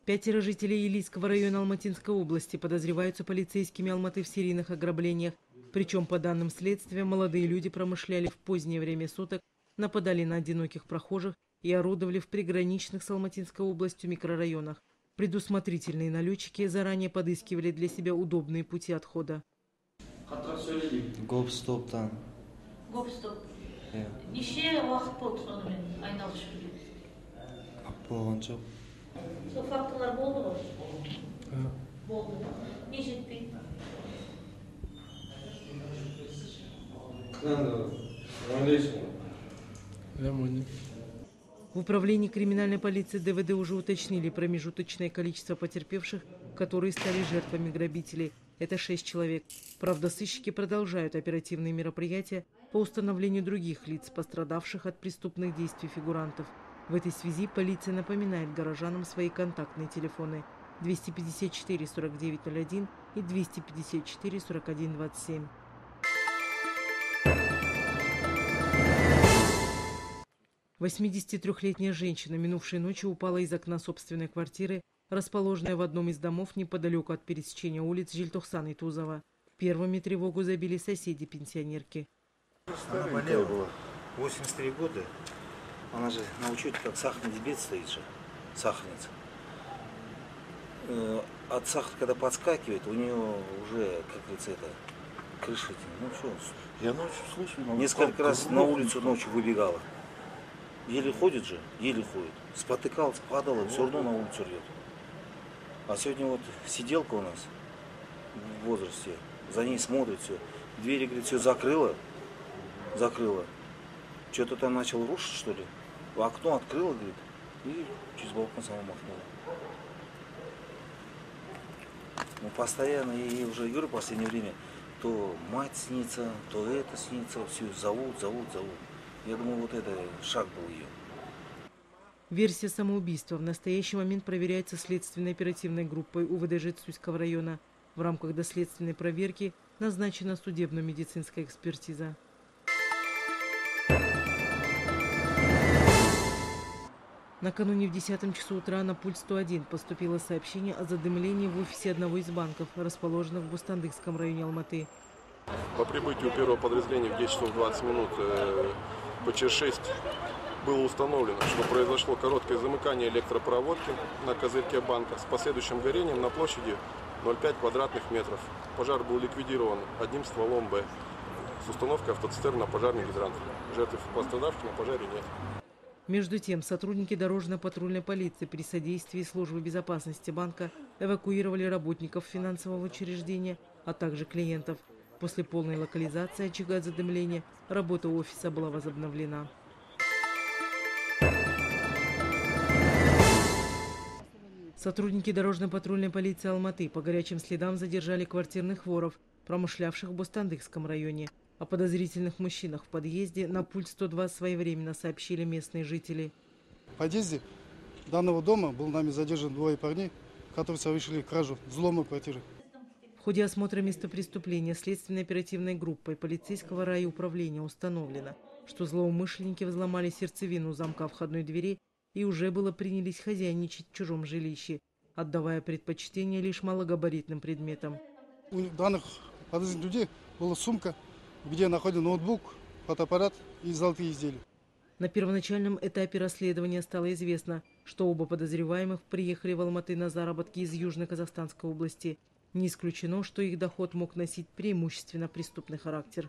5 жителей Илийского района Алматинской области подозреваются полицейскими Алматы в серийных ограблениях. Причем, по данным следствия, молодые люди промышляли в позднее время суток, нападали на одиноких прохожих и орудовали в приграничных с Алматинской областью микрорайонах. Предусмотрительные налетчики заранее подыскивали для себя удобные пути отхода. Гоп-стоптан. Гоп-стоп. Неше уақыт болды сонымен айналысып жүрген? Болған жоқ. Сол фактылар болды ғой? Болды. Не жетпейді? В управлении криминальной полиции ДВД уже уточнили промежуточное количество потерпевших, которые стали жертвами грабителей. Это 6 человек. Правда, сыщики продолжают оперативные мероприятия по установлению других лиц, пострадавших от преступных действий фигурантов. В этой связи полиция напоминает горожанам свои контактные телефоны 254 4901 и 254 41 27. Восьмидесятитрехлетняя женщина минувшей ночью упала из окна собственной квартиры, расположенной в одном из домов неподалеку от пересечения улиц Жильтохсан и Тузова. Первыми тревогу забили соседи пенсионерки. Она болела была 83 года. Она же на учете как сахарный диабет стоит же, сахарница. От сахара, когда подскакивает, у нее уже, как говорится, это крыша. Ну что, я ночью слышу. Несколько раз на улицу ночью выбегала. Еле ходит же, еле ходит. Спотыкалась, падала, все равно на улицу рвет. А сегодня вот сиделка у нас в возрасте, за ней смотрит все. Двери, говорит, все закрыла. Что-то там начал рушить, что ли. Окно открыла, говорит, и через балкон сама махнула. Ну, постоянно, я ей уже говорю в последнее время, то мать снится, то это снится, все зовут. Я думаю, вот это шаг был ее. Версия самоубийства в настоящий момент проверяется следственной оперативной группой УВД Жетсуйского района. В рамках доследственной проверки назначена судебно-медицинская экспертиза. Накануне в 10 часу утра на пульт 101 поступило сообщение о задымлении в офисе одного из банков, расположенных в Бустандыкском районе Алматы. По прибытию первого подразделения в 10 часов 20 минут ПЧ-6 было установлено, что произошло короткое замыкание электропроводки на козырьке банка с последующим горением на площади 0,5 квадратных метров. Пожар был ликвидирован одним стволом Б с установкой автоцистерн на пожарный гидрант. Жертв пострадавших на пожаре нет. Между тем, сотрудники дорожно-патрульной полиции при содействии службы безопасности банка эвакуировали работников финансового учреждения, а также клиентов. После полной локализации очага задымления работа офиса была возобновлена. Сотрудники дорожно-патрульной полиции Алматы по горячим следам задержали квартирных воров, промышлявших в Бустандыкском районе. О подозрительных мужчинах в подъезде на пульт 102 своевременно сообщили местные жители. В подъезде данного дома был нами задержан 2 парней, которые совершили кражу, взлом квартиры. В ходе осмотра места преступления следственной оперативной группой полицейского райуправления установлено, что злоумышленники взломали сердцевину замка входной двери и уже было принялись хозяйничать в чужом жилище, отдавая предпочтение лишь малогабаритным предметам. У данных подозрительных людей была сумка, где находится ноутбук, фотоаппарат и золотые изделия. На первоначальном этапе расследования стало известно, что оба подозреваемых приехали в Алматы на заработки из Южно-Казахстанской области. Не исключено, что их доход мог носить преимущественно преступный характер.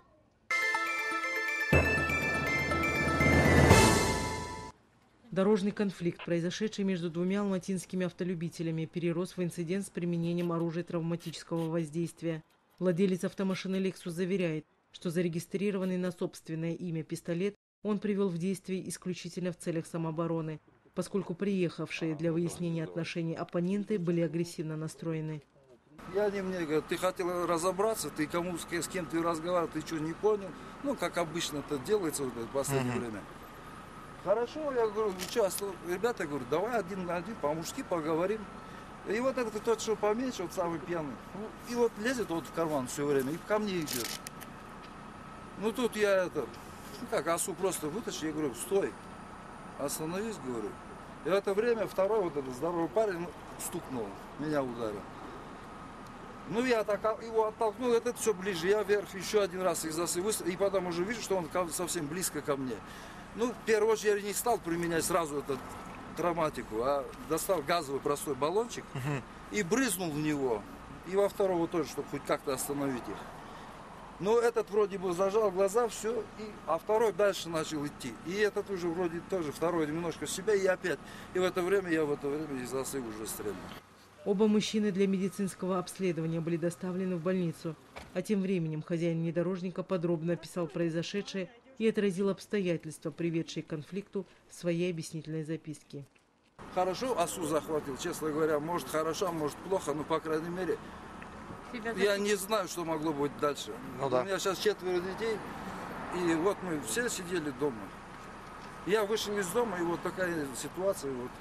Дорожный конфликт, произошедший между двумя алматинскими автолюбителями, перерос в инцидент с применением оружия травматического воздействия. Владелец автомашины Lexus заверяет, что зарегистрированный на собственное имя пистолет он привел в действие исключительно в целях самообороны, поскольку приехавшие для выяснения отношений оппоненты были агрессивно настроены. Я не мне говорю, ты хотел разобраться, ты кому с кем ты разговаривал, ты что, не понял? Ну, как обычно это делается в последнее время. Хорошо, я говорю, что, ребята, я говорю, давай один на один по-мужски поговорим. И вот этот тот, что поменьше, вот самый пьяный, и вот лезет вот в карман все время, и ко мне идет. Ну, тут я как осу просто вытащил, я говорю, стой, остановись, говорю. И в это время второй вот этот здоровый парень стукнул, меня ударил. Ну, я так его оттолкнул, этот все ближе, я вверх еще один раз их засыпал, и потом уже вижу, что он совсем близко ко мне. Ну, в первую очередь не стал применять сразу эту травматику, а достал газовый простой баллончик и брызнул в него. И во второго тоже, чтобы хоть как-то остановить их. Но этот вроде бы зажал глаза, все, а второй дальше начал идти. И этот уже вроде тоже второй немножко в себя, и опять. И в это время я из засыпа уже стрелял. Оба мужчины для медицинского обследования были доставлены в больницу. А тем временем хозяин внедорожника подробно описал произошедшее и отразил обстоятельства, приведшие к конфликту, в своей объяснительной записке. Хорошо осу захватил, честно говоря. Может хорошо, а может плохо, но по крайней мере я не знаю, что могло быть дальше. Ну, да. У меня сейчас 4 детей, и вот мы все сидели дома. Я вышел из дома, и вот такая ситуация. Вот.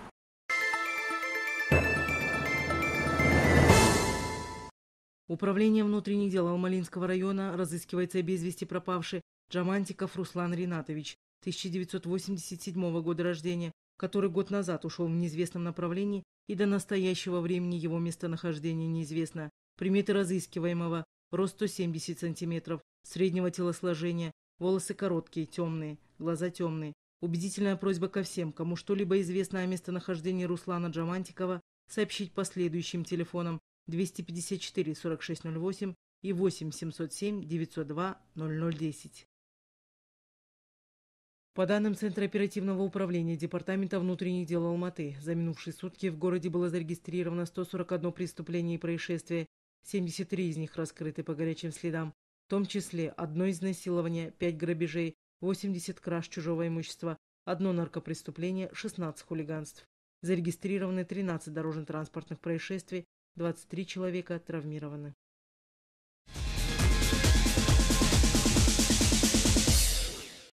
Управление внутренних дел Алмалинского района разыскивается без вести пропавший Джамантиков Руслан Ринатович, 1987 года рождения, который год назад ушел в неизвестном направлении, и до настоящего времени его местонахождение неизвестно. Приметы разыскиваемого: рост 170 сантиметров, среднего телосложения, волосы короткие, темные, глаза темные. Убедительная просьба ко всем, кому что-либо известно о местонахождении Руслана Джамантикова, сообщить по следующим телефонам 254 4608 и 8 707 902 0010. По данным Центра оперативного управления Департамента внутренних дел Алматы, за минувшие сутки в городе было зарегистрировано 141 преступление и происшествие, 73 из них раскрыты по горячим следам, в том числе 1 изнасилование, 5 грабежей, 80 краж чужого имущества, 1 наркопреступление, 16 хулиганств. Зарегистрированы 13 дорожно-транспортных происшествий, 23 человека травмированы.